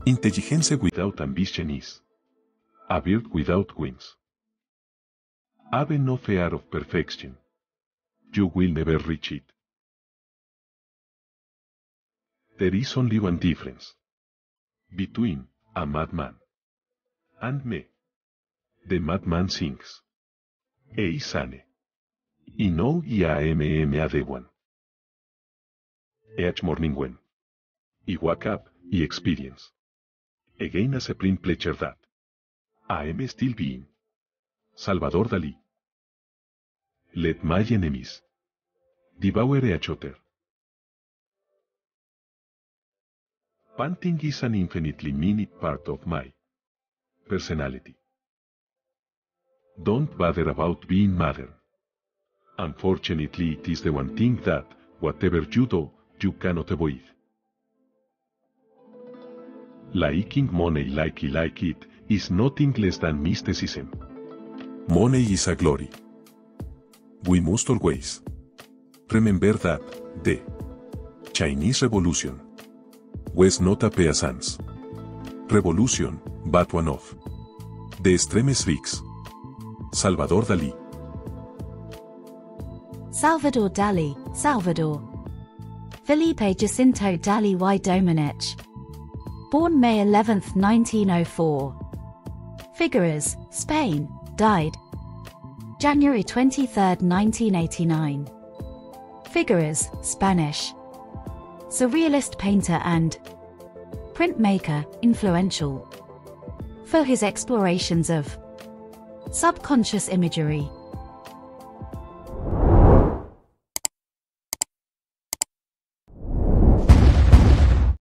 Intelligence without ambition is a bird without wings. Have no fear of perfection. You will never reach it. There is only one difference between a madman and me. The madman sings. E sane. I know I adewan. Each morning when I wake up, I experience again a supreme pleasure that I am still being Salvador Dalí. Let my enemies devour each other. Painting is an infinitely minute part of my personality. Don't bother about being modern. Unfortunately, it is the one thing that, whatever you do, you cannot avoid. Liking money like I like it is nothing less than mysticism. Money is a glory. We must always remember that the Chinese Revolution was not a peasants' revolution, but one of the extremist rigs. Salvador Dalí. Salvador Dalí, Salvador Felipe Jacinto Dalí y Domenech. Born May 11, 1904. Figueres, Spain, died January 23, 1989. Figueres, Spanish. Surrealist painter and printmaker, influential for his explorations of subconscious imagery.